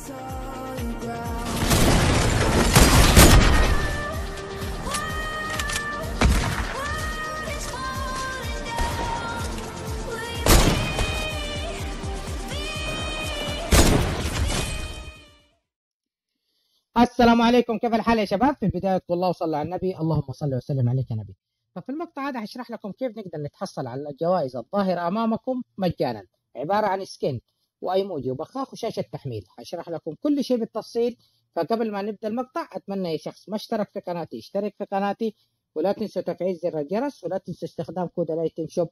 السلام عليكم، كيف الحال يا شباب؟ في البداية والله وصلى على النبي، اللهم صل وسلم عليك يا نبي. ففي المقطع هذا هشرح لكم كيف نقدر نتحصل على الجوائز الظاهرة أمامكم مجانا، عبارة عن سكين وأيموجي وبخاخ وشاشة تحميل. هشرح لكم كل شيء بالتفصيل. فقبل ما نبدأ المقطع أتمنى يا شخص ما اشترك في قناتي يشترك في قناتي، ولا تنسوا تفعيل زر الجرس، ولا تنسوا استخدام كود الايتم شوب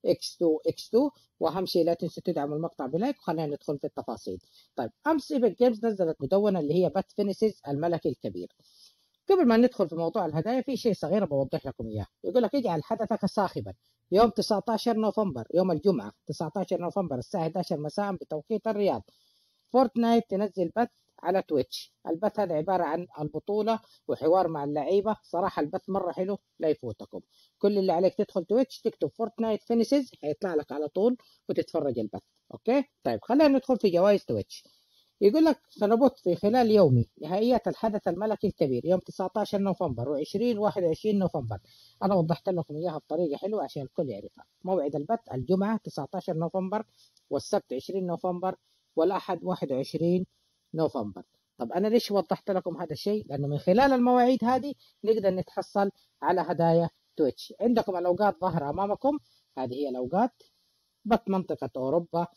X2 واهم شيء لا تنسوا تدعموا المقطع بلايك. وخلينا ندخل في التفاصيل. طيب، امس ايبك جيمز نزلت مدونه اللي هي بات فينيسز الملكي الكبير. قبل ما ندخل في موضوع الهدايا في شيء صغير بوضح لكم اياه. يقول لك اجعل حدثك صاخبا يوم 19 نوفمبر، يوم الجمعه 19 نوفمبر الساعه 11 مساء بتوقيت الرياض. فورتنايت تنزل بث على تويتش. البث هذا عبارة عن البطولة وحوار مع اللعيبة. صراحة البث مرة حلو لا يفوتكم. كل اللي عليك تدخل تويتش تكتب فورتنايت فينيسز هيطلع لك على طول وتتفرج البث. اوكي طيب، خلينا ندخل في جوائز تويتش. يقول لك سنبث في خلال يومي نهائيات الحدث الملكي الكبير يوم 19 نوفمبر و20 21 نوفمبر. انا وضحت لكم اياها بطريقه حلوه عشان الكل يعرفها. موعد البث الجمعه 19 نوفمبر، والسبت 20 نوفمبر، والأحد 21 نوفمبر. طب أنا ليش وضحت لكم هذا الشيء؟ لأنه من خلال المواعيد هذه نقدر نتحصل على هدايا تويتش. عندكم الأوقات ظاهرة أمامكم، هذه هي الأوقات. بث منطقة أوروبا،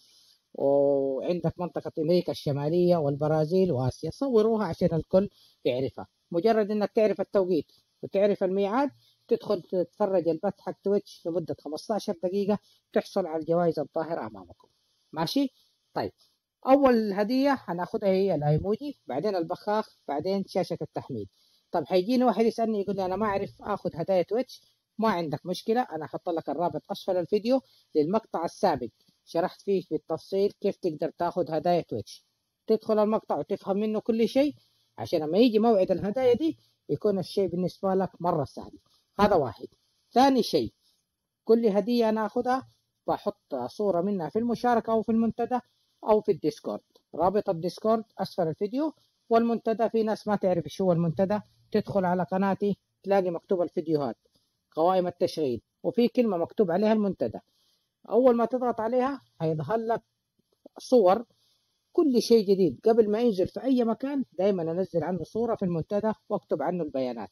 وعندك منطقة أمريكا الشمالية والبرازيل وآسيا. صوروها عشان الكل يعرفها. مجرد إنك تعرف التوقيت وتعرف الميعاد تدخل تتفرج البث حق تويتش لمدة 15 دقيقة تحصل على الجوائز الظاهرة أمامكم. ماشي؟ طيب، أول هدية هناخدها هي الأيموجي، بعدين البخاخ، بعدين شاشة التحميل. طب هيجيني واحد يسألني يقول لي أنا ما أعرف آخد هدايا تويتش. ما عندك مشكلة، أنا هحط لك الرابط أسفل الفيديو للمقطع السابق شرحت فيه بالتفصيل كيف تقدر تاخد هدايا تويتش. تدخل المقطع وتفهم منه كل شيء عشان لما يجي موعد الهدايا دي يكون الشيء بالنسبة لك مرة سهل. هذا واحد. ثاني شيء، كل هدية أنا أخذها بحط صورة منها في المشاركة أو في المنتدى أو في الديسكورد. رابط الديسكورد أسفل الفيديو، والمنتدى في ناس ما تعرف شو هو المنتدى، تدخل على قناتي تلاقي مكتوب الفيديوهات، قوائم التشغيل، وفي كلمة مكتوب عليها المنتدى. أول ما تضغط عليها هيظهر لك صور كل شيء جديد. قبل ما ينزل في أي مكان دايما أنزل عنه صورة في المنتدى واكتب عنه البيانات.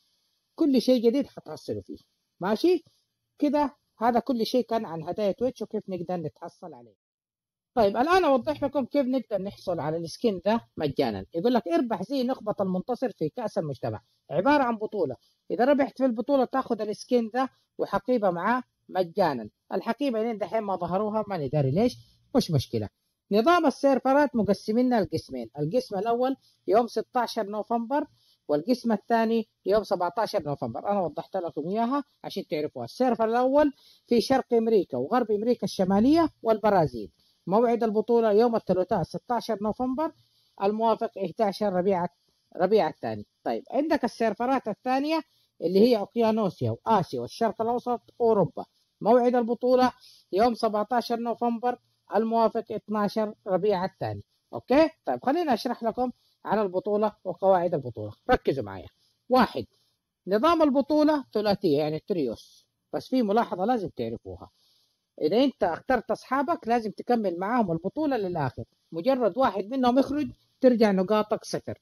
كل شيء جديد حتحصلوا فيه. ماشي كده؟ هذا كل شيء كان عن هدايا تويتش وكيف نقدر نتحصل عليه. طيب الآن أوضح لكم كيف نقدر نحصل على السكين ده مجانا. يقول لك اربح زي نخبة المنتصر في كأس المجتمع. عبارة عن بطولة، إذا ربحت في البطولة تاخذ السكين ده وحقيبة معاه مجانا. الحقيبة لين دحين ما ظهروها، ماني داري ليش، مش مشكلة. نظام السيرفرات مقسمينها لقسمين. القسم الأول يوم 16 نوفمبر، والقسم الثاني يوم 17 نوفمبر. أنا وضحت لكم إياها عشان تعرفوها. السيرفر الأول في شرق أمريكا وغرب أمريكا الشمالية والبرازيل. موعد البطولة يوم الثلاثاء 16 نوفمبر الموافق 11 ربيع الثاني. طيب، عندك السيرفرات الثانية اللي هي أوقيانوسيا وآسيا والشرق الأوسط وأوروبا. موعد البطولة يوم 17 نوفمبر الموافق 12 ربيع الثاني. أوكي طيب، خلينا أشرح لكم عن البطولة وقواعد البطولة. ركزوا معايا. واحد، نظام البطولة ثلاثية يعني تريوس، بس في ملاحظة لازم تعرفوها. إذا أنت اخترت أصحابك لازم تكمل معاهم البطولة للآخر. مجرد واحد منهم يخرج ترجع نقاطك صفر.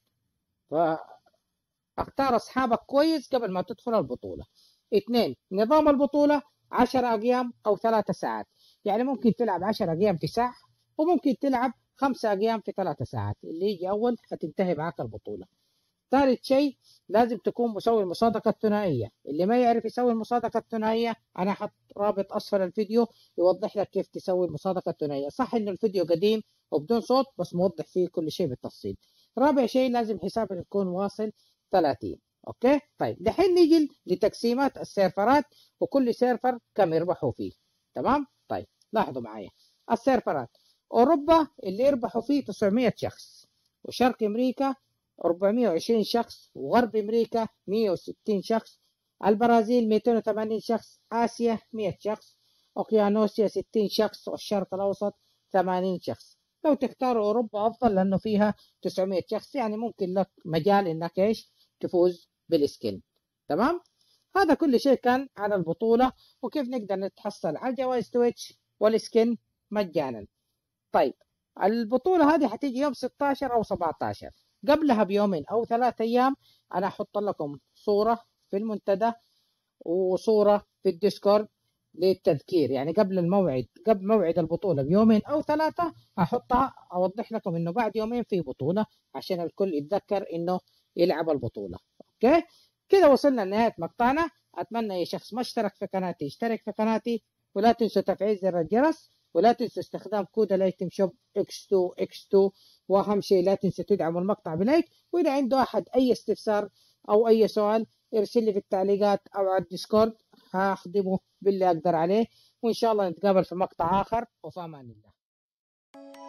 فاختار أصحابك كويس قبل ما تدخل البطولة. اثنين، نظام البطولة 10 أقيام أو 3 ساعات. يعني ممكن تلعب 10 أقيام في ساعة، وممكن تلعب 5 أقيام في 3 ساعات. اللي يجي أول هتنتهي معاك البطولة. ثالث شيء، لازم تكون مسوي المصادقة الثنائية. اللي ما يعرف يسوي المصادقة الثنائية أنا حط رابط أسفل الفيديو يوضح لك كيف تسوي المصادقة الثنائية. صح إنه الفيديو قديم وبدون صوت بس موضح فيه كل شيء بالتفصيل. رابع شيء، لازم حسابك يكون واصل 30. أوكي طيب، دحين نيجي لتقسيمات السيرفرات وكل سيرفر كم يربحوا فيه. تمام طيب، لاحظوا معايا السيرفرات. أوروبا اللي يربحوا فيه 900 شخص، وشرق أمريكا 420 شخص، وغرب أمريكا 160 شخص، البرازيل 280 شخص، آسيا 100 شخص، أوقيانوسيا 60 شخص، والشرق الأوسط 80 شخص. لو تختاروا أوروبا أفضل لأنه فيها 900 شخص، يعني ممكن لك مجال إنك إيش تفوز بالسكين. تمام. هذا كل شيء كان على البطولة وكيف نقدر نتحصل على جوائز تويتش والسكين مجانا. طيب البطولة هذه حتيجي يوم 16 أو 17، قبلها بيومين أو 3 أيام أنا أحط لكم صورة في المنتدى وصورة في الديسكورد للتذكير، يعني قبل الموعد، قبل موعد البطولة بيومين أو 3 أحطها أوضح لكم إنه بعد يومين في بطولة عشان الكل يتذكر إنه يلعب البطولة. أوكي كده وصلنا لنهاية مقطعنا. أتمنى أي شخص ما اشترك في قناتي يشترك في قناتي، ولا تنسوا تفعيل زر الجرس، ولا تنسوا استخدام كود الايتم شوب X2 واهم شيء لا تنسوا تدعموا المقطع بلايك، واذا عنده احد اي استفسار او اي سؤال ارسل لي في التعليقات او على الديسكورد هخدمه باللي اقدر عليه، وان شاء الله نتقابل في مقطع اخر، وفي امان الله.